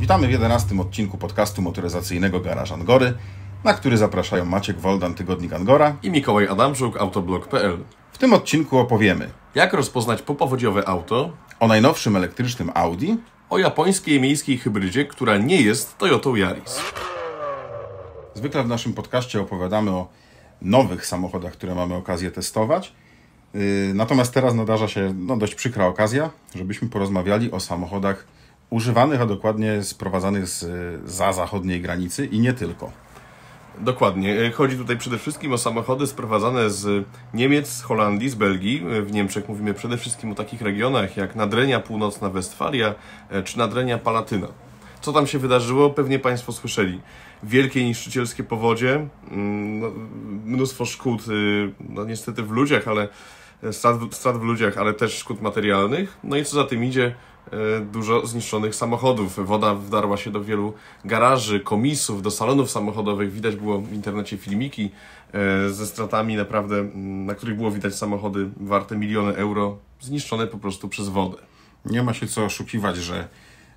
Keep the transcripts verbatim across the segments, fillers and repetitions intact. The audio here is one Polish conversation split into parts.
Witamy w jedenastym odcinku podcastu motoryzacyjnego Garaż Angory, na który zapraszają Maciek Woldan, Tygodnik Angora i Mikołaj Adamczuk, autoblog kropka p l. W tym odcinku opowiemy, jak rozpoznać popowodziowe auto, o najnowszym elektrycznym Audi, o japońskiej miejskiej hybrydzie, która nie jest Toyotą Yaris. Zwykle w naszym podcaście opowiadamy o nowych samochodach, które mamy okazję testować. Natomiast teraz nadarza się no, dość przykra okazja, żebyśmy porozmawiali o samochodach używanych, a dokładnie sprowadzanych z, za zachodniej granicy i nie tylko. Dokładnie. Chodzi tutaj przede wszystkim o samochody sprowadzane z Niemiec, z Holandii, z Belgii. W Niemczech mówimy przede wszystkim o takich regionach jak Nadrenia Północna, Westfalia czy Nadrenia Palatyna. Co tam się wydarzyło? Pewnie Państwo słyszeli. Wielkie niszczycielskie powodzie, no, mnóstwo szkód, no niestety w ludziach, ale strat, strat w ludziach, ale też szkód materialnych. No i co za tym idzie? Dużo zniszczonych samochodów. Woda wdarła się do wielu garaży, komisów, do salonów samochodowych. Widać było w internecie filmiki ze stratami naprawdę, na których było widać samochody warte miliony euro, zniszczone po prostu przez wodę. Nie ma się co oszukiwać, że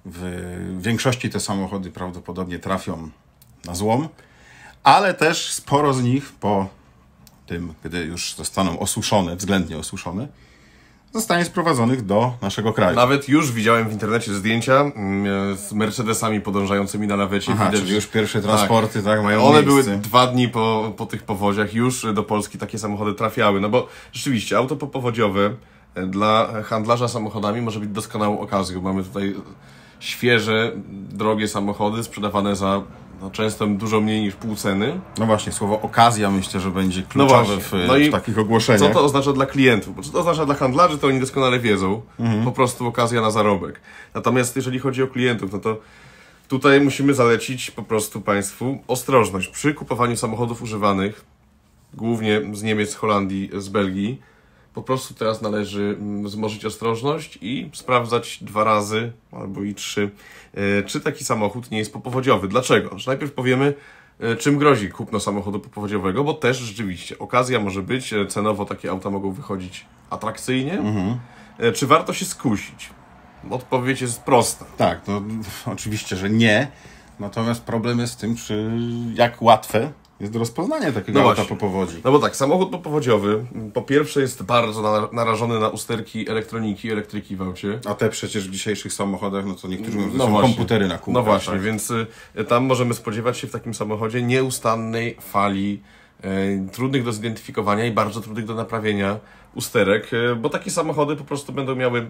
w większości te samochody prawdopodobnie trafią na złom, ale też sporo z nich po tym, gdy już zostaną osuszone, względnie osuszone, zostanie sprowadzonych do naszego kraju. Nawet już widziałem w internecie zdjęcia z Mercedesami podążającymi na lawecie. Aha, widać, czyli już pierwsze transporty tak, tak mają One miejsce. były dwa dni po, po tych powodziach, już do Polski takie samochody trafiały. No bo rzeczywiście auto popowodziowe dla handlarza samochodami może być doskonałą okazją. Mamy tutaj świeże, drogie samochody sprzedawane za no, często dużo mniej niż pół ceny. No właśnie, słowo okazja myślę, że będzie kluczowe no w, no w takich ogłoszeniach. Co to oznacza dla klientów? Bo co to oznacza dla handlarzy, to oni doskonale wiedzą. Mhm. Po prostu okazja na zarobek. Natomiast jeżeli chodzi o klientów, no to tutaj musimy zalecić po prostu Państwu ostrożność przy kupowaniu samochodów używanych, głównie z Niemiec, z Holandii, z Belgii. Po prostu teraz należy wzmożyć ostrożność i sprawdzać dwa razy, albo i trzy, czy taki samochód nie jest popowodziowy. Dlaczego? Że najpierw powiemy, czym grozi kupno samochodu popowodziowego, bo też rzeczywiście okazja może być, cenowo takie auta mogą wychodzić atrakcyjnie. Mhm. Czy warto się skusić? Odpowiedź jest prosta. Tak, no oczywiście, że nie. Natomiast problem jest w tym, czy jak łatwe jest rozpoznanie takiego no auta właśnie. po powodzi. No bo tak, samochód popowodziowy po pierwsze jest bardzo narażony na usterki elektroniki, elektryki w aucie. A te przecież w dzisiejszych samochodach, no to niektórzy mówią, że no są właśnie. komputery na kółkach. No właśnie, tak? więc y, tam możemy spodziewać się w takim samochodzie nieustannej fali y, trudnych do zidentyfikowania i bardzo trudnych do naprawienia usterek, y, bo takie samochody po prostu będą miały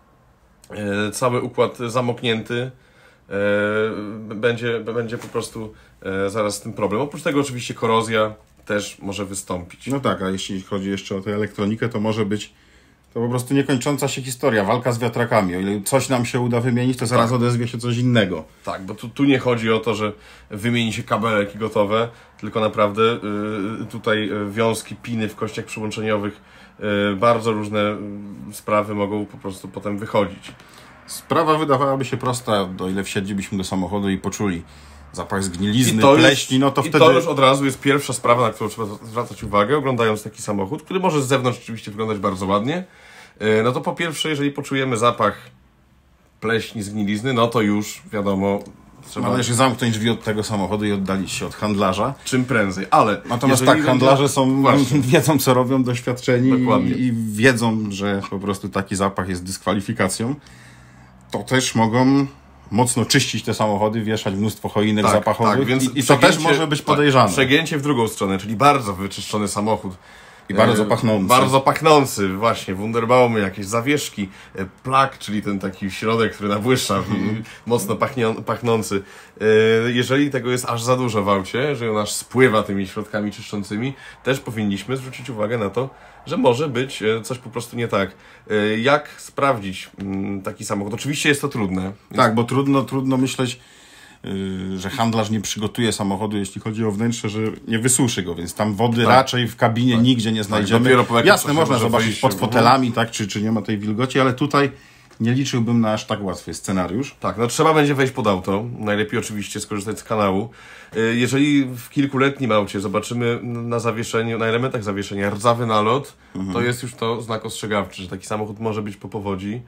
y, cały układ zamknięty. Będzie, będzie po prostu zaraz z tym problem. Oprócz tego oczywiście korozja też może wystąpić. No tak, a jeśli chodzi jeszcze o tę elektronikę, to może być to po prostu niekończąca się historia, walka z wiatrakami. O ile coś nam się uda wymienić, to zaraz tak. odezwie się coś innego. Tak, bo tu, tu nie chodzi o to, że wymieni się kabelek i gotowe, tylko naprawdę y, tutaj wiązki, piny w kościach przyłączeniowych, y, bardzo różne sprawy mogą po prostu potem wychodzić. Sprawa wydawałaby się prosta, o ile wsiedlibyśmy do samochodu i poczuli zapach zgnilizny, pleśni, no to i wtedy... I to już od razu jest pierwsza sprawa, na którą trzeba zwracać uwagę, oglądając taki samochód, który może z zewnątrz oczywiście wyglądać bardzo ładnie. No to po pierwsze, jeżeli poczujemy zapach pleśni, zgnilizny, no to już wiadomo... Trzeba należy zamknąć drzwi od tego samochodu i oddalić się od handlarza. Czym prędzej, ale... Natomiast tak, handlarze są, wiedzą co robią, doświadczeni Dokładnie. i, i wiedzą, że po prostu taki zapach jest dyskwalifikacją. To też mogą mocno czyścić te samochody, wieszać mnóstwo choinek tak, zapachowych tak, więc i, i to też może być podejrzane. Tak, przegięcie w drugą stronę, czyli bardzo wyczyszczony samochód. I bardzo pachnący. Bardzo pachnący, właśnie, wunderbaumy, jakieś zawieszki, plak, czyli ten taki środek, który nabłyszcza, mm. mocno pachnią, pachnący. Jeżeli tego jest aż za dużo w aucie, że on aż spływa tymi środkami czyszczącymi, też powinniśmy zwrócić uwagę na to, że może być coś po prostu nie tak. Jak sprawdzić taki samochód? Oczywiście jest to trudne. Tak, bo trudno, trudno myśleć, że handlarz nie przygotuje samochodu, jeśli chodzi o wnętrze, że nie wysuszy go, więc tam wody tak. raczej w kabinie tak. nigdzie nie znajdziemy. Tak, jasne, można zobaczyć wyjść, pod fotelami, tak, czy, czy nie ma tej wilgoci, ale tutaj nie liczyłbym na aż tak łatwy scenariusz. Tak, no trzeba będzie wejść pod auto, najlepiej oczywiście skorzystać z kanału. Jeżeli w kilkuletnim aucie zobaczymy na zawieszeniu, na elementach zawieszenia rdzawy nalot, mhm. to jest już to znak ostrzegawczy, że taki samochód może być po powodzi.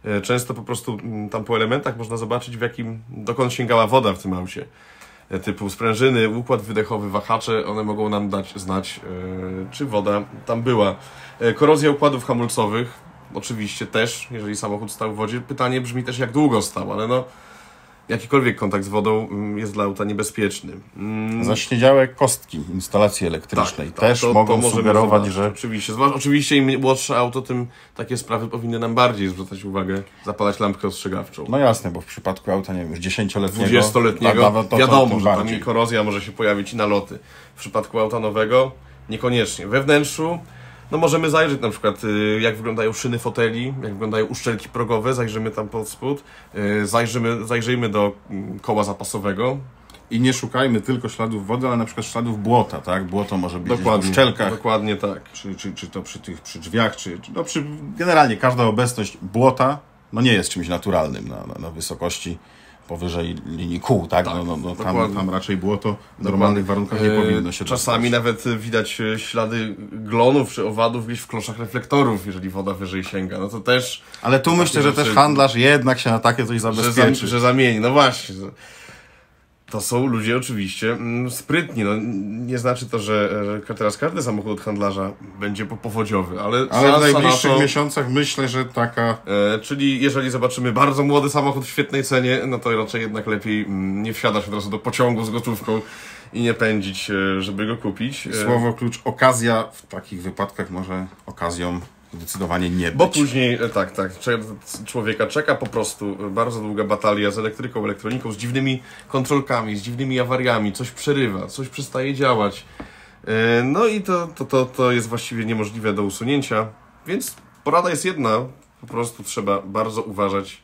Często po prostu tam po elementach można zobaczyć, w jakim, dokąd sięgała woda w tym aucie. Typu sprężyny, układ wydechowy, wahacze, one mogą nam dać znać, czy woda tam była. Korozja układów hamulcowych, oczywiście też, jeżeli samochód stał w wodzie. Pytanie brzmi też, jak długo stał, ale no, jakikolwiek kontakt z wodą jest dla auta niebezpieczny. Mm. Zaśniedziałe kostki instalacji elektrycznej tak, tak, też to, mogą to sugerować, zobaczyć, że... Oczywiście, zwłaszcza, oczywiście im młodsze auto, tym takie sprawy powinny nam bardziej zwracać uwagę, zapalać lampkę ostrzegawczą. No jasne, bo w przypadku auta, nie wiem, już dziesięcioletniego... dwudziestoletniego, to, to, wiadomo, to że tam i korozja może się pojawić i naloty. W przypadku auta nowego niekoniecznie. We wnętrzu no możemy zajrzeć na przykład, jak wyglądają szyny foteli, jak wyglądają uszczelki progowe, zajrzymy tam pod spód, zajrzymy, zajrzyjmy do koła zapasowego. I nie szukajmy tylko śladów wody, ale na przykład śladów błota, tak? Błoto może być dokładnie, w szczelkach. Dokładnie tak. Czy, czy, czy to przy tych przy drzwiach, czy, czy no przy, generalnie każda obecność błota no nie jest czymś naturalnym na, na, na wysokości powyżej linii kół, tak? tak no, no, no, tam, tam raczej błoto w normalnych warunkach nie e, powinno się Czasami dostać. nawet widać ślady glonów czy owadów gdzieś w kloszach reflektorów, jeżeli woda wyżej sięga. No to też... Ale tu myślę, że też handlarz jednak się na takie coś zabezpieczy. Że, za, że zamieni, no właśnie. To są ludzie oczywiście mm, sprytni. No, nie znaczy to, że, że teraz każdy samochód od handlarza będzie powodziowy, ale, ale w najbliższych to, miesiącach myślę, że taka... E, czyli jeżeli zobaczymy bardzo młody samochód w świetnej cenie, no to raczej jednak lepiej mm, nie wsiadać od razu do pociągu z gotówką i nie pędzić, e, żeby go kupić. E, Słowo klucz okazja w takich wypadkach może okazją zdecydowanie nie być. Bo później, tak, tak, człowieka czeka po prostu bardzo długa batalia z elektryką, elektroniką, z dziwnymi kontrolkami, z dziwnymi awariami, coś przerywa, coś przestaje działać. No i to, to, to, to jest właściwie niemożliwe do usunięcia, więc porada jest jedna, po prostu trzeba bardzo uważać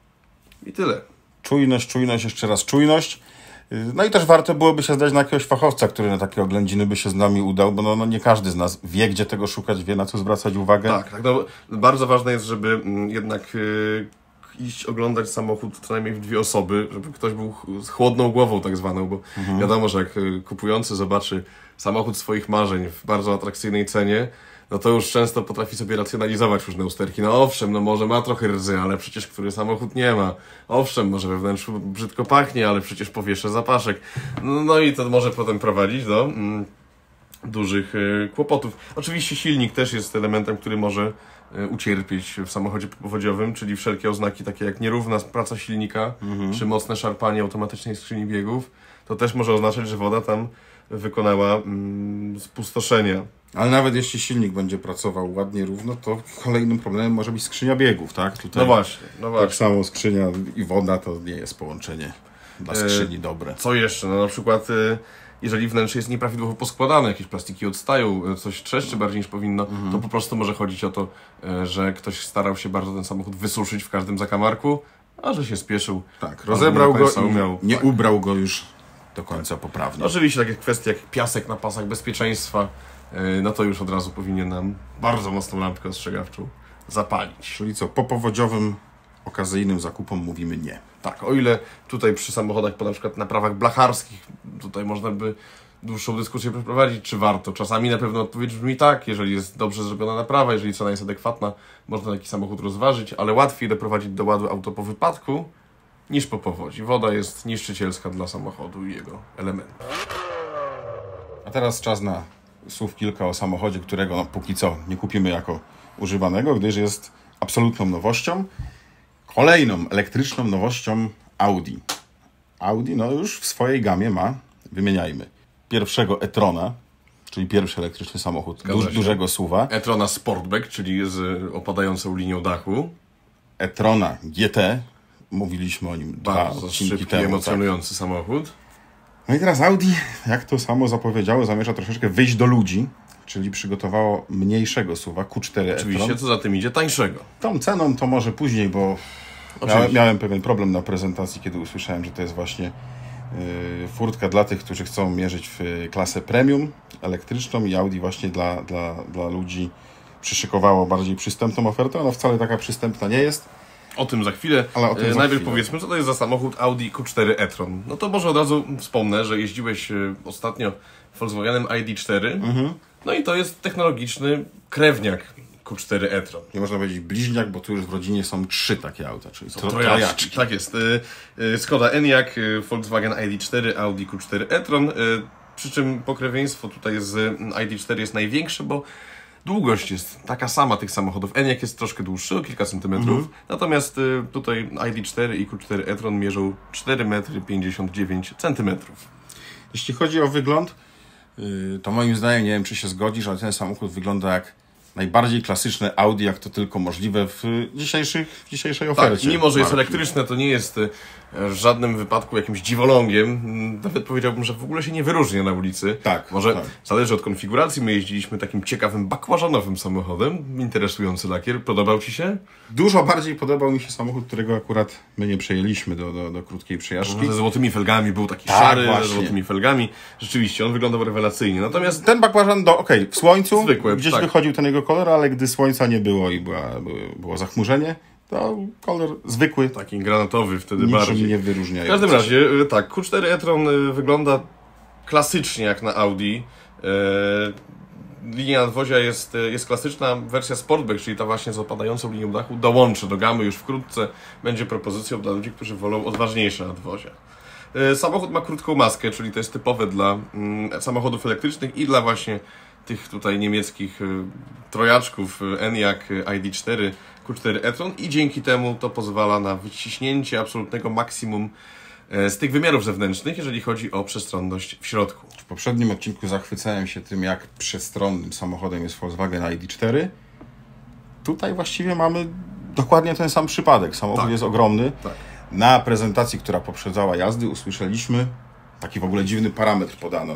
i tyle. Czujność, czujność, jeszcze raz czujność. No i też warto byłoby się zdać na jakiegoś fachowca, który na takie oględziny by się z nami udał, bo no, no nie każdy z nas wie, gdzie tego szukać, wie, na co zwracać uwagę. Tak, tak. No, bardzo ważne jest, żeby jednak yy, iść oglądać samochód co najmniej w dwie osoby, żeby ktoś był z chłodną głową tak zwaną, bo mhm. wiadomo, że jak kupujący zobaczy samochód swoich marzeń w bardzo atrakcyjnej cenie, no to już często potrafi sobie racjonalizować różne usterki. No owszem, no może ma trochę rdzy, ale przecież który samochód nie ma. Owszem, może we wnętrzu brzydko pachnie, ale przecież powieszę zapaszek. No, no i to może potem prowadzić do mm, dużych y, kłopotów. Oczywiście silnik też jest elementem, który może y, ucierpieć w samochodzie powodziowym, czyli wszelkie oznaki takie jak nierówna praca silnika, mhm. czy mocne szarpanie automatycznej skrzyni biegów. To też może oznaczać, że woda tam wykonała mm, spustoszenia. Ale nawet jeśli silnik będzie pracował ładnie, równo, to kolejnym problemem może być skrzynia biegów, tak? Tutaj no właśnie, no właśnie. Tak samo skrzynia i woda to nie jest połączenie dla skrzyni dobre. Co jeszcze? No na przykład jeżeli wnętrze jest nieprawidłowo poskładane, jakieś plastiki odstają, coś trzeszczy bardziej niż powinno, mhm. to po prostu może chodzić o to, że ktoś starał się bardzo ten samochód wysuszyć w każdym zakamarku, a że się spieszył. Tak, rozebrał go i miał, nie tak. ubrał go już do końca poprawnie. Oczywiście takie kwestie jak piasek na pasach bezpieczeństwa, no to już od razu powinien nam bardzo mocną lampkę ostrzegawczą zapalić. Czyli co, po powodziowym, okazyjnym zakupom mówimy nie. Tak, o ile tutaj przy samochodach, po na przykład naprawach blacharskich, tutaj można by dłuższą dyskusję przeprowadzić, czy warto. Czasami na pewno odpowiedź brzmi tak, jeżeli jest dobrze zrobiona naprawa, jeżeli cena jest adekwatna, można taki samochód rozważyć, ale łatwiej doprowadzić do ładu auto po wypadku niż po powodzi. Woda jest niszczycielska dla samochodu i jego elementów. A teraz czas na słów kilka o samochodzie, którego no, póki co nie kupimy jako używanego, gdyż jest absolutną nowością. Kolejną elektryczną nowością Audi. Audi no już w swojej gamie ma, wymieniajmy, pierwszego e-trona, czyli pierwszy elektryczny samochód du dużego suwa. e-trona Sportback, czyli z opadającą linią dachu. e-trona G T, mówiliśmy o nim dwa Bardzo odcinki szybki, temu. emocjonujący tak. samochód. No i teraz Audi, jak to samo zapowiedziało, zamierza troszeczkę wyjść do ludzi, czyli przygotowało mniejszego suwa Q cztery e-tron. Oczywiście, co za tym idzie, tańszego. Tą ceną to może później, bo miałem, miałem pewien problem na prezentacji, kiedy usłyszałem, że to jest właśnie yy, furtka dla tych, którzy chcą mierzyć w klasę premium elektryczną i Audi właśnie dla, dla, dla ludzi przyszykowało bardziej przystępną ofertę. Ona wcale taka przystępna nie jest. O tym za chwilę. Ale o tym za Najpierw chwilę. powiedzmy, co to jest za samochód Audi Q cztery e-tron. No to może od razu wspomnę, że jeździłeś ostatnio Volkswagenem I D cztery. Mhm. No i to jest technologiczny krewniak Q cztery e-tron. Nie można powiedzieć bliźniak, bo tu już w rodzinie są trzy takie auta, czyli Są tro, trojaczki. trojaczki. Tak jest. Skoda Enyaq, Volkswagen I D cztery, Audi Q cztery e-tron. Przy czym pokrewieństwo tutaj z I D cztery jest największe, bo długość jest taka sama tych samochodów. Enyaq jest troszkę dłuższy, o kilka centymetrów. Mm. Natomiast tutaj I D cztery i Q cztery e-tron mierzą cztery metry pięćdziesiąt dziewięć centymetrów. Jeśli chodzi o wygląd, to moim zdaniem, nie wiem czy się zgodzisz, ale ten samochód wygląda jak najbardziej klasyczne Audi, jak to tylko możliwe w, dzisiejszych, w dzisiejszej ofercie. Tak, mimo że jest marki. elektryczne, to nie jest w żadnym wypadku jakimś dziwolągiem. Nawet powiedziałbym, że w ogóle się nie wyróżnia na ulicy. Tak, Może tak. zależy od konfiguracji. My jeździliśmy takim ciekawym bakłażanowym samochodem. Interesujący lakier. Podobał Ci się? Dużo bardziej podobał mi się samochód, którego akurat my nie przejęliśmy do, do, do krótkiej przejażdżki. Ze złotymi felgami, był taki Tak, szary, właśnie. ze złotymi felgami. Rzeczywiście, on wyglądał rewelacyjnie. Natomiast Ten bakłażan, do, okej, okay, w słońcu Zwykły, gdzieś tak. wychodził ten jego kolor, ale gdy słońca nie było i była, było, było zachmurzenie, to kolor zwykły, taki granatowy wtedy niczym bardziej. nie wyróżnia. W każdym razie, tak, Q cztery e-tron wygląda klasycznie jak na Audi. Linia nadwozia jest, jest klasyczna, wersja Sportback, czyli ta właśnie z opadającą linią dachu, dołączy do gamy już wkrótce. Będzie propozycją dla ludzi, którzy wolą odważniejsze nadwozia. Samochód ma krótką maskę, czyli to jest typowe dla mm, samochodów elektrycznych i dla właśnie tych tutaj niemieckich y, trojaczków y, Enyaq, y, I D cztery, Q cztery e-tron i dzięki temu to pozwala na wyciśnięcie absolutnego maksimum y, z tych wymiarów zewnętrznych, jeżeli chodzi o przestronność w środku. W poprzednim odcinku zachwycałem się tym, jak przestronnym samochodem jest Volkswagen I D cztery. Tutaj właściwie mamy dokładnie ten sam przypadek. Samochód Tak. jest ogromny. Tak. Na prezentacji, która poprzedzała jazdy, usłyszeliśmy taki w ogóle dziwny parametr podano,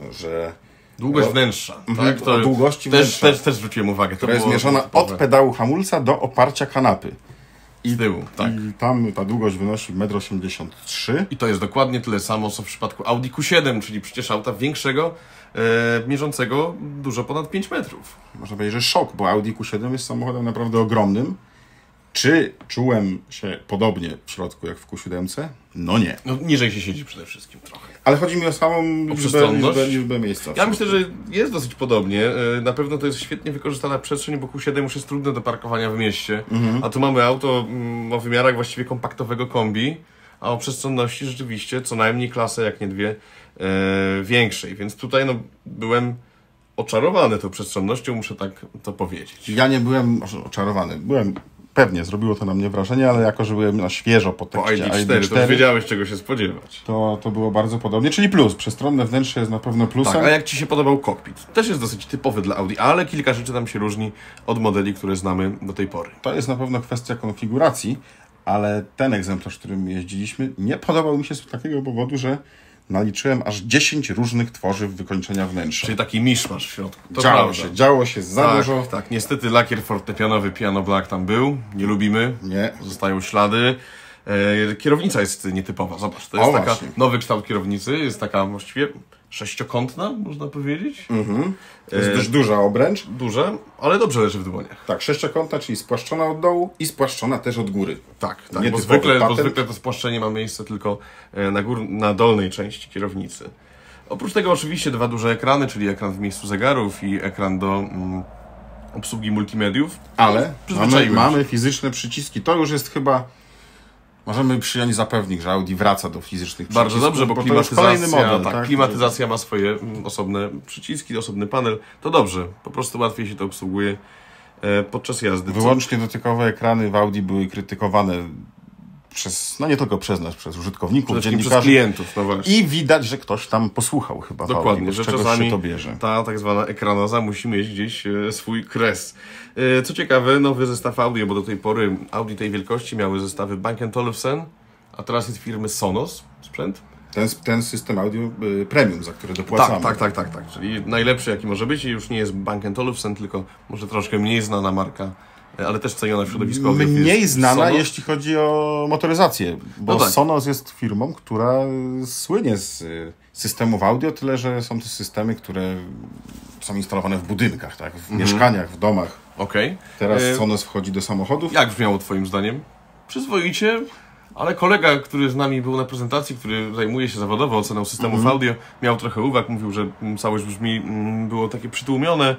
że Długość o, wnętrza, mhm, tak? To o długości też, wnętrza, też, też zwróciłem uwagę. To która jest było zmierzona typowe. od pedału hamulca do oparcia kanapy. I z tyłu, tak. I tam ta długość wynosi metr osiemdziesiąt trzy. I to jest dokładnie tyle samo, co w przypadku Audi Q siedem, czyli przecież auta większego, e, mierzącego dużo ponad pięć metrów. Można powiedzieć, że szok, bo Audi Q siedem jest samochodem naprawdę ogromnym. Czy czułem się podobnie w środku jak w Q siedem? No nie. No, niżej się siedzi przede wszystkim trochę. Ale chodzi mi o samą liczbę, przestronność? liczbę, liczbę miejsca. Ja myślę, że jest dosyć podobnie. E, Na pewno to jest świetnie wykorzystana przestrzeń, bo Q siedem już jest trudne do parkowania w mieście. Mhm. A tu mamy auto mm, o wymiarach właściwie kompaktowego kombi, a o przestronności rzeczywiście co najmniej klasę, jak nie dwie, e, większej. Więc tutaj no, byłem oczarowany tą przestronnością, muszę tak to powiedzieć. Ja nie byłem oczarowany. Byłem, pewnie zrobiło to na mnie wrażenie, ale jako, że byłem na świeżo po Po tekście I D cztery, to już wiedziałeś, czego się spodziewać. to, to było bardzo podobnie. Czyli plus. Przestronne wnętrze jest na pewno plusem. Tak, a jak Ci się podobał kokpit? Też jest dosyć typowy dla Audi, ale kilka rzeczy tam się różni od modeli, które znamy do tej pory. To jest na pewno kwestia konfiguracji, ale ten egzemplarz, którym jeździliśmy, nie podobał mi się z takiego powodu, że naliczyłem aż dziesięć różnych tworzyw wykończenia wnętrza. Czyli taki miszmasz w środku. To działo prawda. się, działo się za tak, dużo. tak, niestety lakier fortepianowy Piano Black tam był, nie lubimy, Nie. zostają ślady. E, kierownica jest nietypowa, zobacz, to jest O, taka właśnie. nowy kształt kierownicy, jest taka właściwie sześciokątna, można powiedzieć. Mhm. To jest E, dość duża obręcz. Duże, ale dobrze leży w dłoniach. Tak, sześciokątna, czyli spłaszczona od dołu i spłaszczona też od góry. Tak, tak, bo Nietypowy zwykle, bo patent. zwykle to spłaszczenie ma miejsce tylko e, na, gór, na dolnej części kierownicy. Oprócz tego oczywiście dwa duże ekrany, czyli ekran w miejscu zegarów i ekran do mm, obsługi multimediów. Ale mamy, Przyzwyczaiłem się. mamy fizyczne przyciski. To już jest chyba... Możemy przyjąć za pewnik, że Audi wraca do fizycznych przycisków. Bardzo dobrze, bo, to już klimatyzacja, kolejny model, tak, tak? klimatyzacja ma swoje mm, osobne przyciski, osobny panel. To dobrze, po prostu łatwiej się to obsługuje e, podczas jazdy. Co- Wyłącznie dotykowe ekrany w Audi były krytykowane przez, no nie tylko przez nas, przez użytkowników, Przede wszystkim przez dziennikarzy. klientów, no właśnie. I widać, że ktoś tam posłuchał chyba w Audi, Dokładnie, bo że z czegoś czasami się to bierze. ta tak zwana ekranoza musi mieć gdzieś e, swój kres. E, co ciekawe, nowy zestaw Audi, bo do tej pory Audi tej wielkości miały zestawy Bang and Olufsen, a teraz jest firmy Sonos sprzęt. Ten, ten system audio y, premium, za który dopłacamy. Tak, tak, tak, tak, tak. Czyli najlepszy jaki może być i już nie jest Bang and Olufsen, tylko może troszkę mniej znana marka, e, ale też ceniona w środowisku audiofilów. Mniej znana, Sonos. jeśli chodzi o motoryzację, bo No tak. Sonos jest firmą, która słynie z y, systemów audio, tyle że są to systemy, które są instalowane w budynkach, tak? W Mhm. mieszkaniach, w domach. Okej. Teraz E, Sonos wchodzi do samochodów. Jak brzmiało twoim zdaniem? Przyzwoicie, ale kolega, który z nami był na prezentacji, który zajmuje się zawodowo oceną systemów Mhm. audio, miał trochę uwag, mówił, że mm, całość brzmi, mm, było takie przytłumione,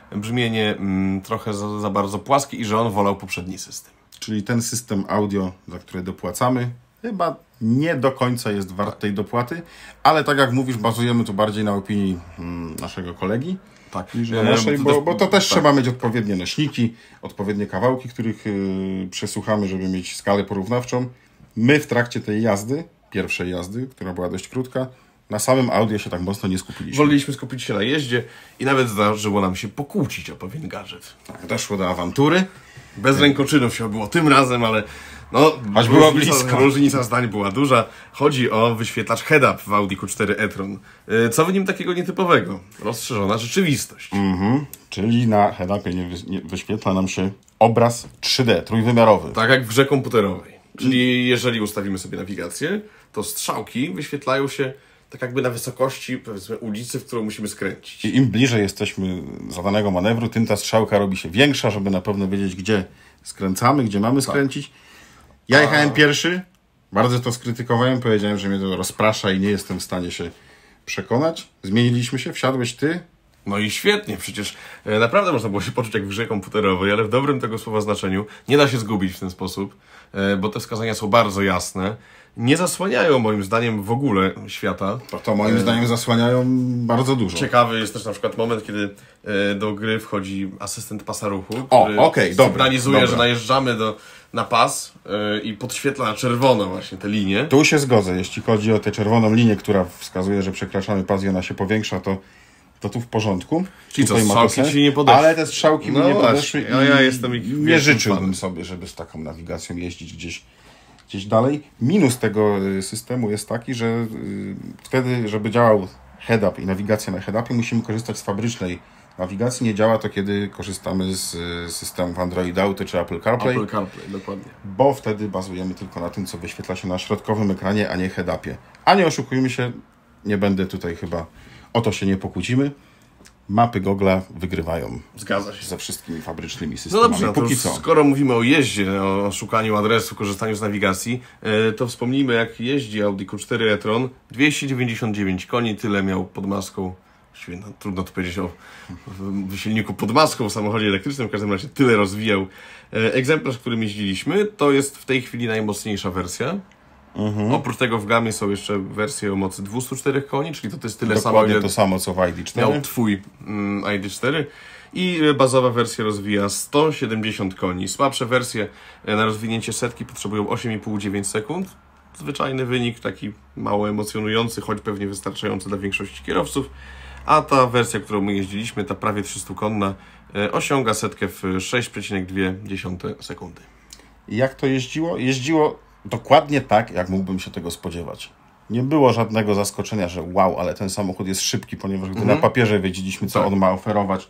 brzmienie mm, trochę za, za bardzo płaskie i że on wolał poprzedni system. Czyli ten system audio, za który dopłacamy, chyba nie do końca jest wart tej dopłaty, ale tak jak mówisz, bazujemy tu bardziej na opinii mm, naszego kolegi. Tak. Niż na naszej, bo, bo to też tak. Trzeba mieć odpowiednie nośniki, odpowiednie kawałki, których yy, przesłuchamy, żeby mieć skalę porównawczą. My w trakcie tej jazdy, pierwszej jazdy, która była dość krótka, na samym audio się tak mocno nie skupiliśmy. Woleliśmy skupić się na jeździe i nawet zdarzyło nam się pokłócić o pewien gadżet. Tak, doszło do awantury. Bez tak. rękoczynów się było tym razem, ale no, choć było blisko. Różnica zdań była duża. Chodzi o wyświetlacz head-up w Audi Q cztery e-tron. Co w nim takiego nietypowego? Rozszerzona rzeczywistość. Mhm. Czyli na head-upie nie, wy, nie wyświetla nam się obraz trzy D, trójwymiarowy. Tak jak w grze komputerowej. Czyli jeżeli ustawimy sobie nawigację, to strzałki wyświetlają się tak jakby na wysokości, powiedzmy, ulicy, w którą musimy skręcić. I im bliżej jesteśmy zadanego manewru, tym ta strzałka robi się większa, żeby na pewno wiedzieć, gdzie skręcamy, gdzie mamy skręcić. Tak. Ja jechałem A... pierwszy, bardzo to skrytykowałem, powiedziałem, że mnie to rozprasza i nie jestem w stanie się przekonać. Zmieniliśmy się, wsiadłeś ty. No i świetnie, przecież e, naprawdę można było się poczuć jak w grze komputerowej, ale w dobrym tego słowa znaczeniu. Nie da się zgubić w ten sposób, e, bo te wskazania są bardzo jasne. Nie zasłaniają moim zdaniem w ogóle świata. To, to moim e... zdaniem zasłaniają bardzo dużo. Ciekawy jest też na przykład moment, kiedy e, do gry wchodzi asystent pasa ruchu, o, który okay, sygnalizuje, dobra, że dobra. najeżdżamy do, na pas e, i podświetla na czerwono właśnie te linie. Tu się zgodzę. Jeśli chodzi o tę czerwoną linię, która wskazuje, że przekraczamy pas i ona się powiększa, to to tu w porządku. Czyli co, strzałki ci nie podeszły. Ale te strzałki no mi nie właśnie, podeszły i ja, ja jestem ich nie życzyłbym sobie, żeby z taką nawigacją jeździć gdzieś, gdzieś dalej. Minus tego systemu jest taki, że y, wtedy, żeby działał head-up i nawigacja na head-upie, musimy korzystać z fabrycznej nawigacji. Nie działa to, kiedy korzystamy z systemów Android Auto czy Apple CarPlay. Apple CarPlay, dokładnie. Bo wtedy bazujemy tylko na tym, co wyświetla się na środkowym ekranie, a nie head-upie. A nie oszukujmy się, nie będę tutaj chyba... O to się nie pokłócimy. Mapy Google'a wygrywają. Zgadza się. Ze wszystkimi fabrycznymi systemami. No dobrze, póki to co. Skoro mówimy o jeździe, o szukaniu adresu, korzystaniu z nawigacji, to wspomnijmy, jak jeździ Audi Q cztery e-tron. dwieście dziewięćdziesiąt dziewięć koni, tyle miał pod maską. Właściwie, no, trudno to powiedzieć o wysilniku pod maską w samochodzie elektrycznym, w każdym razie tyle rozwijał. Egzemplarz, którym jeździliśmy, to jest w tej chwili najmocniejsza wersja. Mhm. Oprócz tego w gamie są jeszcze wersje o mocy dwieście cztery koni, czyli to, to jest tyle Dokładnie samo, ile to samo co w I D cztery. Miał twój mm, I D cztery i bazowa wersja rozwija sto siedemdziesiąt koni. Słabsze wersje na rozwinięcie setki potrzebują osiem i pół do dziewięciu sekund. Zwyczajny wynik, taki mało emocjonujący, choć pewnie wystarczający dla większości kierowców. A ta wersja, którą my jeździliśmy, ta prawie trzystu-konna, osiąga setkę w sześć przecinek dwie sekundy. Jak to jeździło? Jeździło dokładnie tak, jak mógłbym się tego spodziewać. Nie było żadnego zaskoczenia, że wow, ale ten samochód jest szybki, ponieważ gdy mhm. na papierze wiedzieliśmy, co tak. on ma oferować,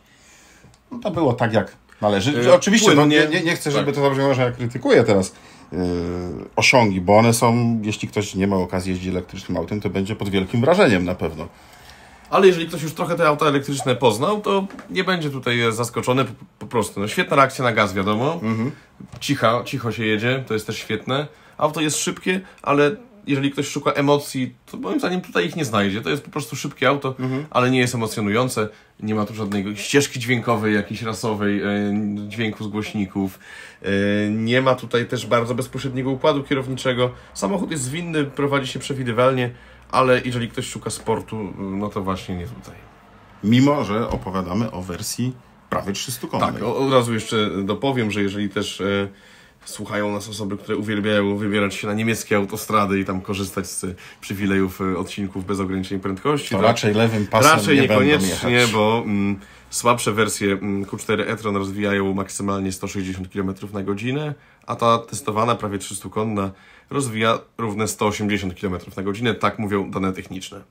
no to było tak, jak należy. Yy, Oczywiście no, nie, nie, nie chcę, żeby tak. to zabrzmiało, że ja krytykuję teraz yy, osiągi, bo one są, jeśli ktoś nie ma okazji jeździć elektrycznym autem, to będzie pod wielkim wrażeniem na pewno. Ale jeżeli ktoś już trochę te auta elektryczne poznał, to nie będzie tutaj zaskoczony po, po prostu. No, świetna reakcja na gaz, wiadomo. Mhm. Cicha, cicho się jedzie, to jest też świetne. Auto jest szybkie, ale jeżeli ktoś szuka emocji, to moim zdaniem tutaj ich nie znajdzie. To jest po prostu szybkie auto, mhm. ale nie jest emocjonujące. Nie ma tu żadnej ścieżki dźwiękowej, jakiejś rasowej, e, dźwięku z głośników. E, nie ma tutaj też bardzo bezpośredniego układu kierowniczego. Samochód jest zwinny, prowadzi się przewidywalnie, ale jeżeli ktoś szuka sportu, no to właśnie nie tutaj. Mimo że opowiadamy o wersji prawie trzystukonnej. Tak, od razu jeszcze dopowiem, że jeżeli też e, słuchają nas osoby, które uwielbiają wybierać się na niemieckie autostrady i tam korzystać z przywilejów e, odcinków bez ograniczeń prędkości, to, to raczej lewym pasem raczej nie niekoniecznie, bo mm, słabsze wersje mm, Q cztery e-tron rozwijają maksymalnie sto sześćdziesiąt kilometrów na godzinę, a ta testowana prawie trzystu-konna rozwija równe sto osiemdziesiąt kilometrów na godzinę, tak mówią dane techniczne.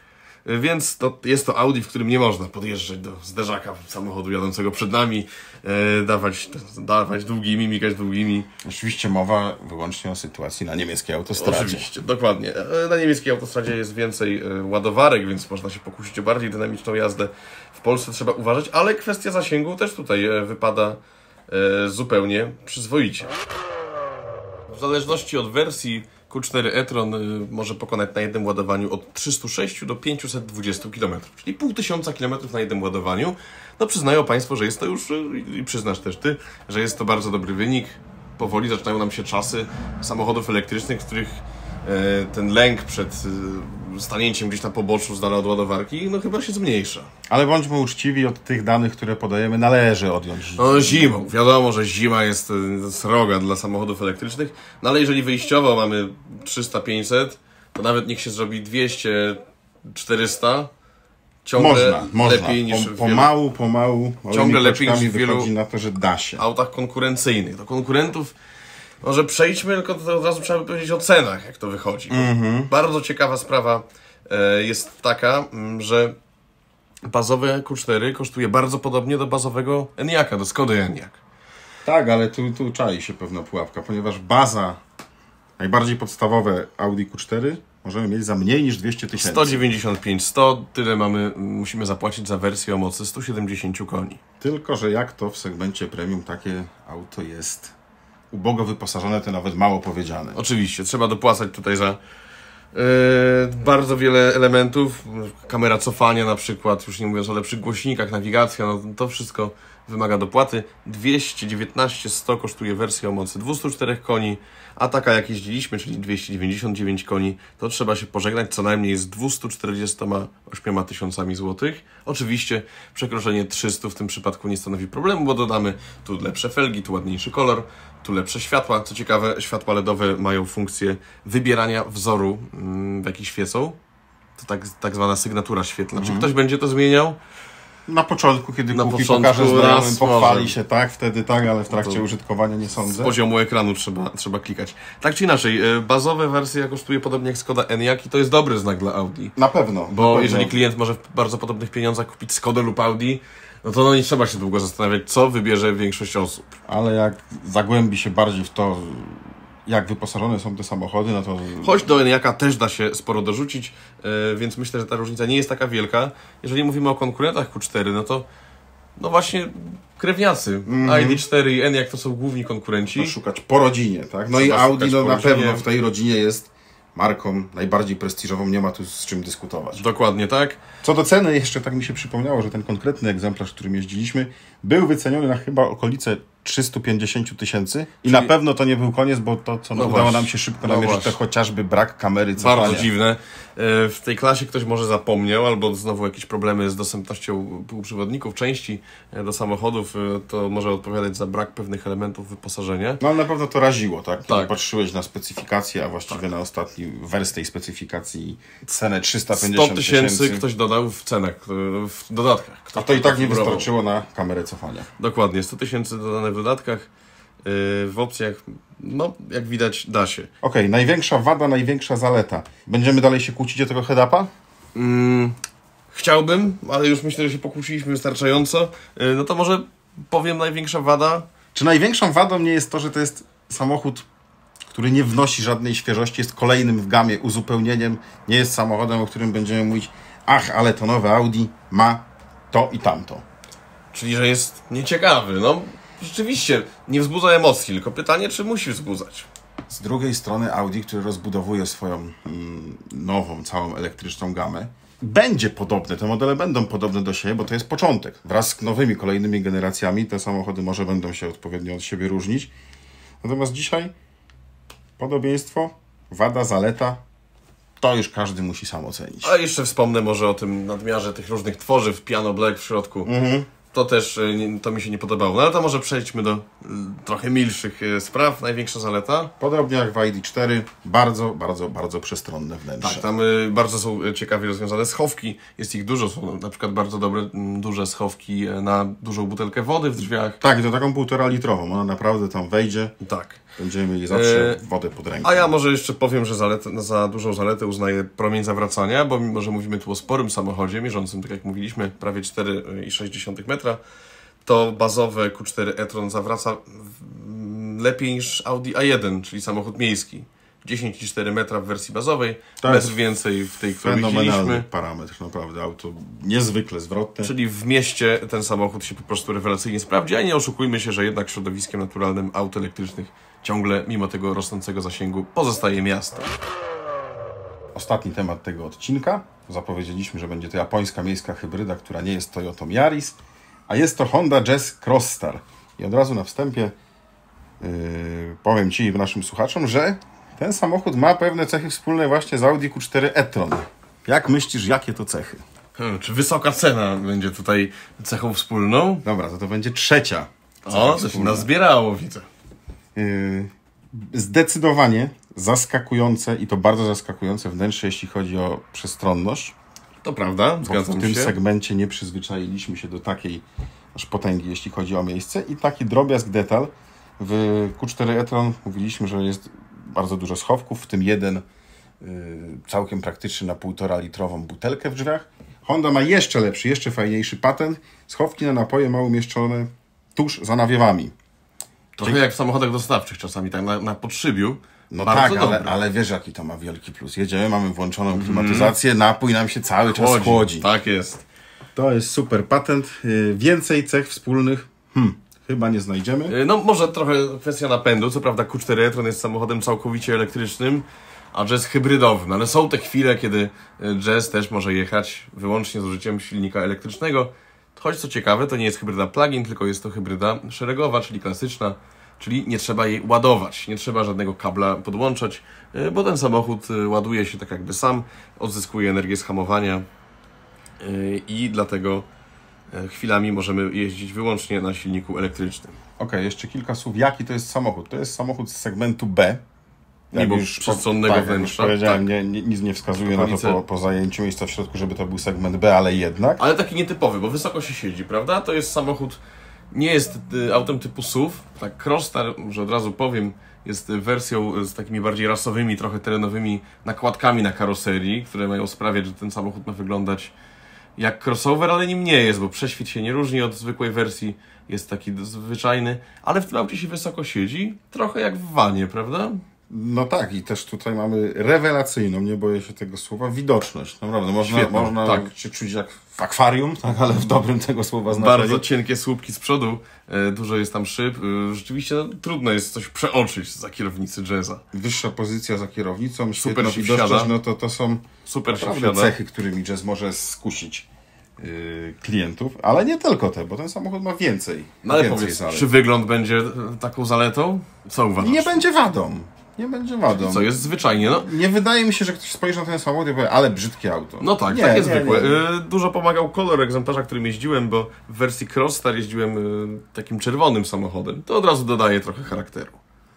Więc to jest to Audi, w którym nie można podjeżdżać do zderzaka samochodu jadącego przed nami, e, dawać, dawać długimi, mikać długimi. Oczywiście mowa wyłącznie o sytuacji na niemieckiej autostradzie. Oczywiście, dokładnie. Na niemieckiej autostradzie jest więcej e, ładowarek, więc można się pokusić o bardziej dynamiczną jazdę. W Polsce trzeba uważać, ale kwestia zasięgu też tutaj e, wypada e, zupełnie przyzwoicie. W zależności od wersji Q cztery e-tron może pokonać na jednym ładowaniu od trzystu sześciu do pięciuset dwudziestu kilometrów, czyli pół tysiąca kilometrów na jednym ładowaniu. No przyznają Państwo, że jest to już, i przyznasz też Ty, że jest to bardzo dobry wynik. Powoli zaczynają nam się czasy samochodów elektrycznych, w których e, ten lęk przed e, stanięciem gdzieś na poboczu z dala od ładowarki, no chyba się zmniejsza. Ale bądźmy uczciwi, od tych danych, które podajemy, należy odjąć. No zimą. Wiadomo, że zima jest e, sroga dla samochodów elektrycznych, no ale jeżeli wyjściowo mamy trzysta pięćset, to nawet niech się zrobi dwieście czterysta. Ciągle Można, można. lepiej niż Po, w pomału, pomału. Ciągle lepiej niż w wielu wychodzi na to, że da się. autach konkurencyjnych. Do konkurentów może przejdźmy, tylko to od razu trzeba by powiedzieć o cenach, jak to wychodzi. Mm-hmm. Bardzo ciekawa sprawa e, jest taka, m, że bazowe Q cztery kosztuje bardzo podobnie do bazowego Enyaq'a, do Skody Enyaq. Tak, ale tu, tu czai się pewna pułapka, ponieważ baza, najbardziej podstawowe Audi Q cztery możemy mieć za mniej niż dwieście tysięcy. sto dziewięćdziesiąt pięć sto, tyle mamy, musimy zapłacić za wersję o mocy stu siedemdziesięciu koni. Tylko że jak to w segmencie premium takie auto jest ubogo wyposażone, to nawet mało powiedziane. Oczywiście, trzeba dopłacać tutaj za yy, bardzo wiele elementów. Kamera cofania na przykład, już nie mówiąc o lepszych głośnikach, nawigacja, no to wszystko wymaga dopłaty. dwieście dziewiętnaście sto kosztuje wersja o mocy dwustu czterech koni, a taka jak jeździliśmy, czyli dwieście dziewięćdziesiąt dziewięć koni, to trzeba się pożegnać co najmniej z dwieście czterdzieści osiem tysiącami złotych. Oczywiście przekroczenie trzysta w tym przypadku nie stanowi problemu, bo dodamy tu lepsze felgi, tu ładniejszy kolor, tu lepsze światła. Co ciekawe, światła L E D owe mają funkcję wybierania wzoru, w jaki świecą. To tak, tak zwana sygnatura świetlna. Mhm. Czy ktoś będzie to zmieniał? Na początku, kiedy Na kupi, początku pokaże znajomym, raz pochwali może. się, tak, wtedy tak, ale w trakcie To użytkowania nie Z sądzę. poziomu ekranu trzeba, trzeba klikać. Tak czy inaczej, bazowe wersje kosztuje podobnie jak Skoda Enyaq i to jest dobry znak dla Audi. Na pewno. Bo na jeżeli pewno. klient może w bardzo podobnych pieniądzach kupić Skodę lub Audi, no to no nie trzeba się długo zastanawiać, co wybierze większość osób. Ale jak zagłębi się bardziej w to, jak wyposażone są te samochody, no to... Choć do Enyaq'a też da się sporo dorzucić, yy, więc myślę, że ta różnica nie jest taka wielka. Jeżeli mówimy o konkurentach Q cztery, no to no właśnie krewniacy. Mm-hmm. I D cztery i Enyaq to są główni konkurenci. To szukać po rodzinie, tak? No Trzeba i Audi no, po na rodzinie. pewno w tej rodzinie jest marką najbardziej prestiżową, nie ma tu z czym dyskutować. Dokładnie tak. Co do ceny, jeszcze tak mi się przypomniało, że ten konkretny egzemplarz, którym jeździliśmy, był wyceniony na chyba okolice trzysta pięćdziesiąt tysięcy i Czyli... na pewno to nie był koniec, bo to, co No udało właśnie. nam się szybko No namierzyć, właśnie. to chociażby brak kamery cofania. Bardzo dziwne. W tej klasie ktoś może zapomniał, albo znowu jakieś problemy z dostępnością półprzewodników, części do samochodów, to może odpowiadać za brak pewnych elementów wyposażenia. No ale na pewno to raziło, tak? Kiedy Tak. patrzyłeś na specyfikację, a właściwie tak. na ostatni wers tej specyfikacji cenę trzysta sto pięćdziesiąt tysięcy ktoś dodał w cenach, w dodatkach. Ktoś A to i tak nie konfigurował. wystarczyło na kamerę cofania. Dokładnie, sto tysięcy dodane w dodatkach. W opcjach, no jak widać, da się. Okej, okay, największa wada, największa zaleta. Będziemy dalej się kłócić o tego head-upa? Mm, chciałbym, ale już myślę, że się pokłóciliśmy wystarczająco. No to może powiem największa wada. Czy największą wadą nie jest to, że to jest samochód, który nie wnosi żadnej świeżości, jest kolejnym w gamie uzupełnieniem, nie jest samochodem, o którym będziemy mówić, ach, ale to nowe Audi ma to i tamto. Czyli, że jest nieciekawy. No, rzeczywiście, nie wzbudza emocji, tylko pytanie, czy musi wzbudzać. Z drugiej strony Audi, który rozbudowuje swoją mm, nową, całą elektryczną gamę, będzie podobne, te modele będą podobne do siebie, bo to jest początek. Wraz z nowymi, kolejnymi generacjami te samochody może będą się odpowiednio od siebie różnić. Natomiast dzisiaj podobieństwo, wada, zaleta, to już każdy musi sam ocenić. A jeszcze wspomnę może o tym nadmiarze tych różnych tworzyw, piano black w środku. Mhm. To też nie, to mi się nie podobało. No ale to może przejdźmy do y, trochę milszych y, spraw. Największa zaleta. Podobnie jak w I D cztery, bardzo, bardzo, bardzo przestronne wnętrze. Tak, tam y, bardzo są y, ciekawie rozwiązane schowki. Jest ich dużo. Są na przykład bardzo dobre, y, duże schowki y, na dużą butelkę wody w drzwiach. Tak, to taką półtora litrową. Ona naprawdę tam wejdzie. Tak. Będziemy mieli zawsze e... wodę pod ręką. A ja może jeszcze powiem, że zaletę, za dużą zaletę uznaję promień zawracania, bo mimo, że mówimy tu o sporym samochodzie, mierzącym, tak jak mówiliśmy, prawie cztery przecinek sześć metra, to bazowe Q cztery e-tron zawraca lepiej niż Audi A jeden, czyli samochód miejski. dziesięć i cztery metra w wersji bazowej, To metr jest więcej w tej, której Fenomenalny widzieliśmy. parametr, naprawdę. Auto niezwykle zwrotne. Czyli w mieście ten samochód się po prostu rewelacyjnie sprawdzi, a nie oszukujmy się, że jednak środowiskiem naturalnym aut elektrycznych ciągle, mimo tego rosnącego zasięgu, pozostaje miasto. Ostatni temat tego odcinka. Zapowiedzieliśmy, że będzie to japońska miejska hybryda, która nie jest Toyotą Yaris, a jest to Honda Jazz Crossstar. I od razu na wstępie yy, powiem Ci i naszym słuchaczom, że ten samochód ma pewne cechy wspólne właśnie z Audi Q cztery e-tron. Jak myślisz, jakie to cechy? Hmm, czy wysoka cena będzie tutaj cechą wspólną? Dobra, to to będzie trzecia cecha O, to się wspólna. nazbierało, widzę. Yy, zdecydowanie zaskakujące i to bardzo zaskakujące wnętrze, jeśli chodzi o przestronność. To prawda, Bo w zgadzam tym się. segmencie nie przyzwyczailiśmy się do takiej aż potęgi, jeśli chodzi o miejsce. I taki drobiazg, detal. W Q cztery e-tron mówiliśmy, że jest bardzo dużo schowków, w tym jeden yy, całkiem praktyczny na półtora litrową butelkę w drzwiach. Honda ma jeszcze lepszy, jeszcze fajniejszy patent. Schowki na napoje ma umieszczone tuż za nawiewami. Trochę jak w samochodach dostawczych czasami, tak na, na podszybiu. No Bardzo tak, ale, dobre. ale wiesz, jaki to ma wielki plus. Jedziemy, mamy włączoną klimatyzację, napój nam się cały czas Chłodzi. chłodzi. Tak jest. To jest super patent. Yy, Więcej cech wspólnych hmm, chyba nie znajdziemy. No może trochę kwestia napędu. Co prawda Q cztery e-tron jest samochodem całkowicie elektrycznym, a Jazz hybrydowym. Ale są te chwile, kiedy Jazz też może jechać wyłącznie z użyciem silnika elektrycznego. Choć co ciekawe, to nie jest hybryda plug-in, tylko jest to hybryda szeregowa, czyli klasyczna. Czyli nie trzeba jej ładować, nie trzeba żadnego kabla podłączać, bo ten samochód ładuje się tak jakby sam, odzyskuje energię z hamowania i dlatego chwilami możemy jeździć wyłącznie na silniku elektrycznym. Okej, jeszcze kilka słów. Jaki to jest samochód? To jest samochód z segmentu B. Jak Niby już przestronnego tak, jak już wnętrza. powiedziałem, Tak. nie, nie, nic nie wskazuje na Okolice. to po, po zajęciu miejsca w środku, żeby to był segment B, ale jednak. Ale taki nietypowy, bo wysoko się siedzi, prawda? To jest samochód, nie jest y, autem typu S U V. Tak, Crossstar, że od razu powiem, jest wersją z takimi bardziej rasowymi, trochę terenowymi nakładkami na karoserii, które mają sprawiać, że ten samochód ma wyglądać jak crossover, ale nim nie jest, bo prześwit się nie różni od zwykłej wersji, jest taki zwyczajny, ale w tym aucie się wysoko siedzi, trochę jak w vanie, prawda? No tak, i też tutaj mamy rewelacyjną, nie boję się tego słowa, widoczność. Naprawdę, można, Świetną, można tak. się czuć jak w akwarium, tak, ale w dobrym tego słowa znaczeniu. Bardzo cienkie słupki z przodu, e, dużo jest tam szyb. E, rzeczywiście no, trudno jest coś przeoczyć za kierownicy Jazza. Wyższa pozycja za kierownicą, Super świetna się widoczność, wsiada. no to, to są Super się naprawdę wsiada. cechy, którymi Jazz może skusić yy, klientów, ale nie tylko te, bo ten samochód ma więcej. No ale więcej powiedz, zalet. czy wygląd będzie e, taką zaletą? Co uważasz? Nie będzie wadą. Nie będzie wadą. Co, jest zwyczajnie, no. Nie wydaje mi się, że ktoś spojrzy na ten samochód i powie, ale brzydkie auto. No tak, nie, takie nie, zwykłe. nie. E, Dużo pomagał kolor egzemplarza, którym jeździłem, bo w wersji Crossstar jeździłem e, takim czerwonym samochodem. To od razu dodaje trochę charakteru.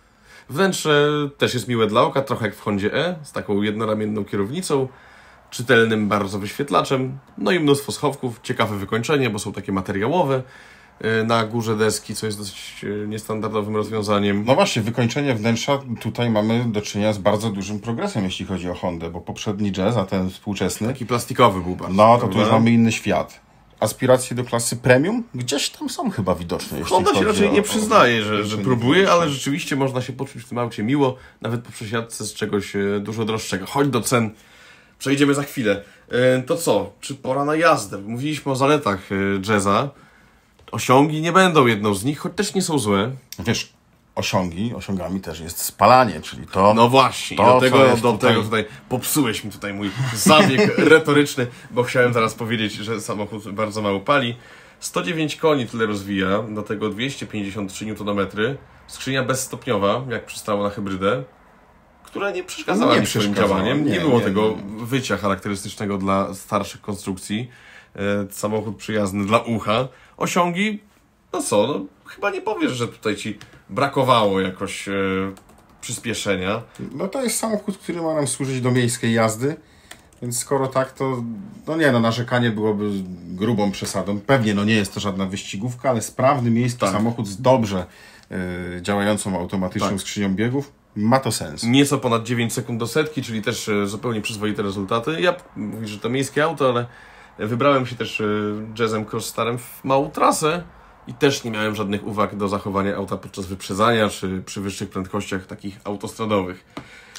Wnętrze też jest miłe dla oka, trochę jak w Hondzie E, z taką jednoramienną kierownicą, czytelnym bardzo wyświetlaczem, no i mnóstwo schowków, ciekawe wykończenie, bo są takie materiałowe e, na górze deski, co jest dosyć e, niestandardowym rozwiązaniem. No właśnie, wykończenie wnętrza, tutaj mamy do czynienia z bardzo dużym progresem, jeśli chodzi o Hondę, bo poprzedni Jazz, a ten współczesny, Taki plastikowy był bardzo. no to prawda? tu już mamy inny świat. Aspiracje do klasy premium gdzieś tam są chyba widoczne, jeśli Honda się chodzi raczej o, nie o przyznaje, że, że wykończenie próbuje, wnętrza. ale rzeczywiście można się poczuć w tym aucie miło, nawet po przesiadce z czegoś e, dużo droższego. Chodź do cen, przejdziemy za chwilę. E, To co? Czy pora na jazdę? Mówiliśmy o zaletach e, Jazza. Osiągi nie będą jedną z nich, choć też nie są złe. Wiesz, osiągi, osiągami też jest spalanie, czyli to... No właśnie, To, i do co tego, jest do tutaj- tego tutaj popsułeś mi tutaj mój zabieg retoryczny, bo chciałem zaraz powiedzieć, że samochód bardzo mało pali. sto dziewięć koni tyle rozwija, do tego dwieście pięćdziesiąt trzy niutonometry. Skrzynia bezstopniowa, jak przystało na hybrydę, która nie przeszkadzała Nie mi swoim przeszkadzała, działaniem. Nie, nie, było nie, tego nie. wycia charakterystycznego dla starszych konstrukcji. E, samochód przyjazny dla ucha. Osiągi, no co, no, chyba nie powiesz, że tutaj ci brakowało jakoś e, przyspieszenia. No to jest samochód, który ma nam służyć do miejskiej jazdy, więc skoro tak, to no nie, no narzekanie byłoby grubą przesadą. Pewnie, no nie jest to żadna wyścigówka, ale sprawny miejski Tak. samochód z dobrze y, działającą automatyczną Tak. skrzynią biegów ma to sens. Nieco ponad dziewięć sekund do setki, czyli też e, zupełnie przyzwoite rezultaty. Ja mówię, że to miejskie auto, ale wybrałem się też e, Jazzem Crossstarem w małą trasę i też nie miałem żadnych uwag do zachowania auta podczas wyprzedzania, czy przy wyższych prędkościach takich autostradowych.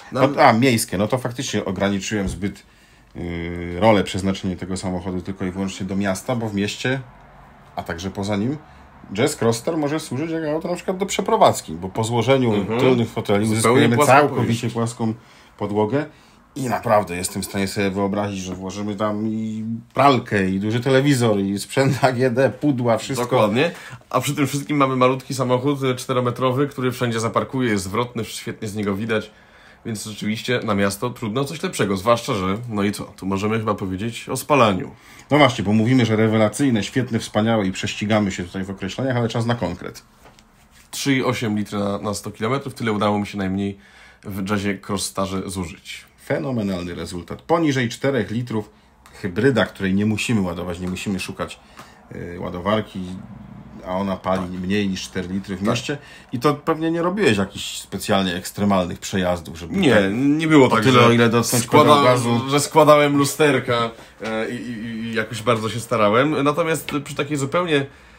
No, a, miejskie, no to faktycznie ograniczyłem zbyt yy, rolę, przeznaczenie tego samochodu tylko i wyłącznie do miasta, bo w mieście, a także poza nim, Jazz Crosster może służyć jak auto na przykład do przeprowadzki, bo po złożeniu mhm. tylnych foteli uzyskujemy całkowicie płaską podłogę i naprawdę jestem w stanie sobie wyobrazić, że włożymy tam i pralkę, i duży telewizor, i sprzęt A G D, pudła, wszystko. Dokładnie. A przy tym wszystkim mamy malutki samochód czterometrowy, który wszędzie zaparkuje, jest zwrotny, świetnie z niego widać. Więc rzeczywiście na miasto trudno coś lepszego, zwłaszcza, że no i co, tu możemy chyba powiedzieć o spalaniu. No właśnie, bo mówimy, że rewelacyjne, świetne, wspaniałe i prześcigamy się tutaj w określeniach, ale czas na konkret. trzy i osiem litra na, na sto kilometrów, tyle udało mi się najmniej w Jazzie Crossstarze zużyć. Fenomenalny rezultat. Poniżej czterech litrów hybryda, której nie musimy ładować, nie musimy szukać yy, ładowarki, a ona pali tak. mniej niż cztery litry w mieście. Tak. I to pewnie nie robiłeś jakichś specjalnie ekstremalnych przejazdów, żeby... Nie, tak, nie było tak, tyle, że, o ile dotknąć składa, gazu. że składałem lusterka e, i, i jakoś bardzo się starałem. Natomiast przy takiej zupełnie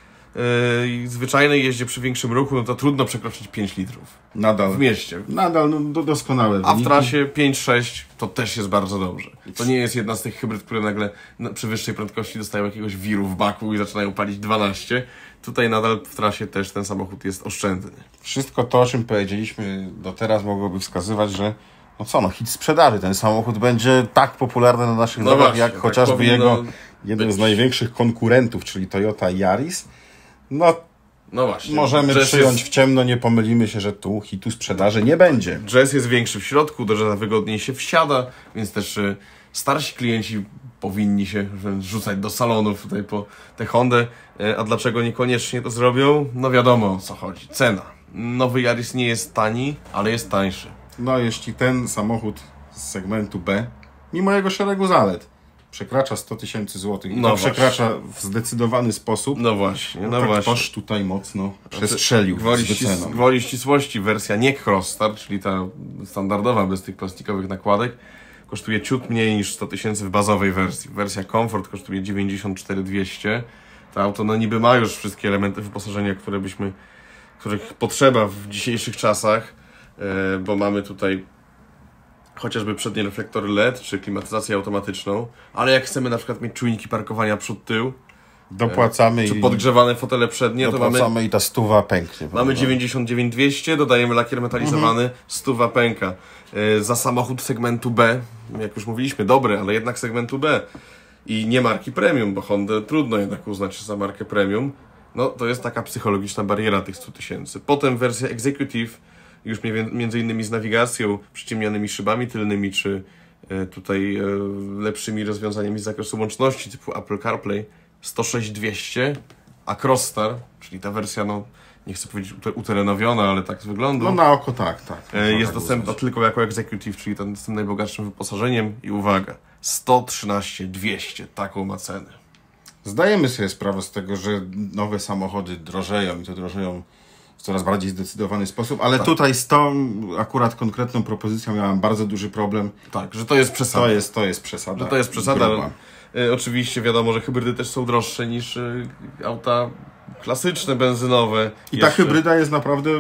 e, zwyczajnej jeździe przy większym ruchu, no to trudno przekroczyć pięć litrów. Nadal. W mieście. Nadal no, do, doskonałe A wyniki. W trasie pięć sześć to też jest bardzo dobrze. To nie jest jedna z tych hybryd, które nagle przy wyższej prędkości dostają jakiegoś wiru w baku i zaczynają palić dwanaście. Tutaj nadal w trasie też ten samochód jest oszczędny. Wszystko to, o czym powiedzieliśmy do teraz, mogłoby wskazywać, że no co, no hit sprzedaży. Ten samochód będzie tak popularny na naszych no drogach, właśnie, jak tak chociażby jego jeden być. z największych konkurentów, czyli Toyota Yaris. No, no właśnie. możemy Jazz przyjąć jest... w ciemno, nie pomylimy się, że tu hitu sprzedaży nie będzie. Jazz jest większy w środku, do Jazza wygodniej się wsiada, więc też y, starsi klienci powinni się rzucać do salonów tutaj po tę Hondę. A dlaczego niekoniecznie to zrobią? No wiadomo, o co chodzi. Cena. Nowy Yaris nie jest tani, ale jest tańszy. No jeśli ten samochód z segmentu B, mimo jego szeregu zalet, przekracza sto tysięcy złotych i no to przekracza w zdecydowany sposób, no właśnie, no tak właśnie. Toż tutaj mocno przestrzelił gwoli, z wyceną. ścis gwoli ścisłości wersja nie Crossstar, czyli ta standardowa, bez tych plastikowych nakładek, kosztuje ciut mniej niż sto tysięcy w bazowej wersji. Wersja Comfort kosztuje dziewięćdziesiąt cztery tysiące dwieście. To auto no niby ma już wszystkie elementy wyposażenia, które byśmy, których potrzeba w dzisiejszych czasach, yy, bo mamy tutaj chociażby przednie reflektory L E D, czy klimatyzację automatyczną, ale jak chcemy na przykład mieć czujniki parkowania przód-tył, dopłacamy czy i podgrzewane fotele przednie, dopłacamy to mamy i ta stuwa pęknie. Mamy dziewięćdziesiąt dziewięć tysięcy dwieście, dodajemy lakier metalizowany, mhm. stuwa pęka. Yy, za samochód segmentu B, jak już mówiliśmy, dobry, ale jednak segmentu B i nie marki premium, bo Hondę trudno jednak uznać za markę premium, no to jest taka psychologiczna bariera tych stu tysięcy. Potem wersja Executive, już między innymi z nawigacją, przyciemnionymi szybami tylnymi, czy yy, tutaj yy, lepszymi rozwiązaniami z zakresu łączności typu Apple CarPlay, sto sześć tysięcy dwieście, a Crossstar, czyli ta wersja, no nie chcę powiedzieć uterenowiona, ale tak z wyglądu. No na oko tak, tak. Jest tak dostępna tylko jako Executive, czyli ten z tym najbogatszym wyposażeniem i uwaga, sto trzynaście tysięcy dwieście, taką ma cenę. Zdajemy sobie sprawę z tego, że nowe samochody drożeją i to drożeją w coraz bardziej zdecydowany sposób, ale tak. tutaj z tą akurat konkretną propozycją miałem bardzo duży problem. Tak, że to jest przesada. To jest, to jest przesada. Że to jest przesada. Y, oczywiście wiadomo, że hybrydy też są droższe niż y, auta klasyczne, benzynowe. I jeszcze. ta hybryda jest naprawdę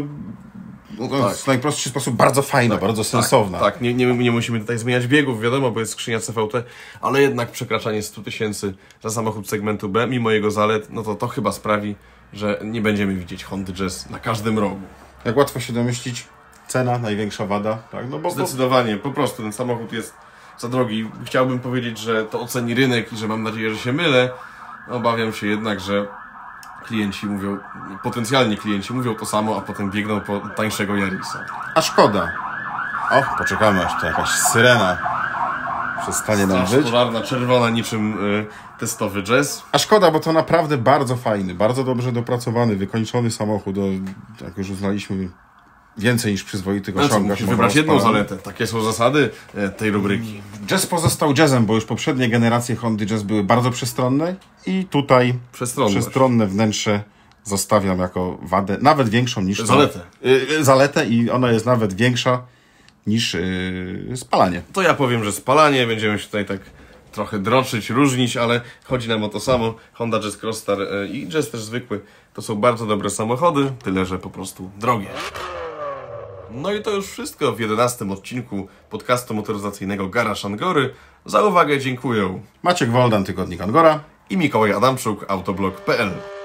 no, tak. w najprostszy sposób bardzo fajna, tak, bardzo sensowna. Tak, tak. Nie, nie, nie musimy tutaj zmieniać biegów, wiadomo, bo jest skrzynia C V T, ale jednak przekraczanie stu tysięcy za samochód segmentu B, mimo jego zalet, no to to chyba sprawi, że nie będziemy widzieć Hondy Jazz na każdym rogu. Jak łatwo się domyślić, cena największa wada. Tak? No bo Zdecydowanie, po prostu ten samochód jest za drogi. Chciałbym powiedzieć, że to oceni rynek i że mam nadzieję, że się mylę. Obawiam się jednak, że klienci mówią, potencjalni klienci mówią to samo, a potem biegną po tańszego Yarisa. A szkoda. O, poczekamy, aż to jakaś syrena przestanie nam Straż żyć. pożarna, czerwona, niczym y, testowy Jazz. A szkoda, bo to naprawdę bardzo fajny, bardzo dobrze dopracowany, wykończony samochód. O, jak już uznaliśmy, więcej niż przyzwoitych no osiągach. Musisz wybrać jedną zaletę. Takie są zasady e, tej rubryki. Jazz pozostał jazzem, bo już poprzednie generacje Hondy Jazz były bardzo przestronne i tutaj przestronne wnętrze zostawiam jako wadę, nawet większą niż... Zaletę. To, y, zaletę i ona jest nawet większa niż y, spalanie. To ja powiem, że spalanie, będziemy się tutaj tak trochę droczyć, różnić, ale chodzi nam o to samo. Honda Jazz Crossstar y, i Jazz też zwykły to są bardzo dobre samochody, tyle że po prostu drogie. No i to już wszystko w jedenastym odcinku podcastu motoryzacyjnego Garaż Angory. Za uwagę dziękuję Maciek Woldan, Tygodnik Angora i Mikołaj Adamczuk, autoblog kropka p l.